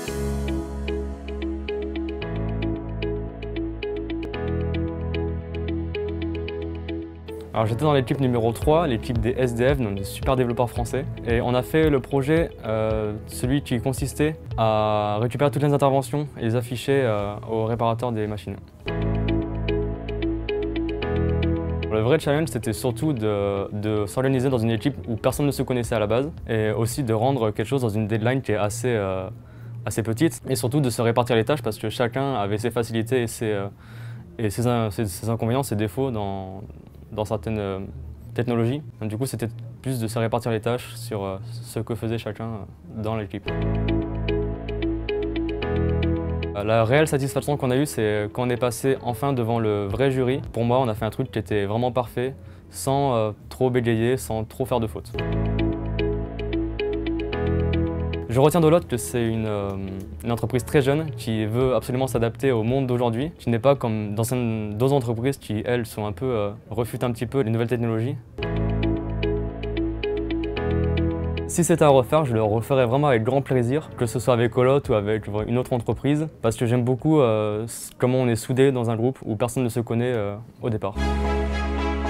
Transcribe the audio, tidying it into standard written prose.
Alors j'étais dans l'équipe numéro 3, l'équipe des SDF, donc des super développeurs français. Et on a fait le projet, celui qui consistait à récupérer toutes les interventions et les afficher aux réparateurs des machines. Le vrai challenge, c'était surtout de s'organiser dans une équipe où personne ne se connaissait à la base et aussi de rendre quelque chose dans une deadline qui est assez petite et surtout de se répartir les tâches parce que chacun avait ses facilités et ses inconvénients, ses défauts dans certaines technologies. Donc, du coup, c'était plus de se répartir les tâches sur ce que faisait chacun dans l'équipe. La réelle satisfaction qu'on a eue, c'est quand on est passé enfin devant le vrai jury. Pour moi, on a fait un truc qui était vraiment parfait, sans trop bégayer, sans trop faire de fautes. Je retiens de l'autre que c'est une entreprise très jeune qui veut absolument s'adapter au monde d'aujourd'hui, qui n'est pas comme d'autres entreprises qui, elles, sont un peu, refutent un petit peu les nouvelles technologies. Si c'était à refaire, je le referais vraiment avec grand plaisir, que ce soit avec Olot ou avec une autre entreprise, parce que j'aime beaucoup comment on est soudé dans un groupe où personne ne se connaît au départ.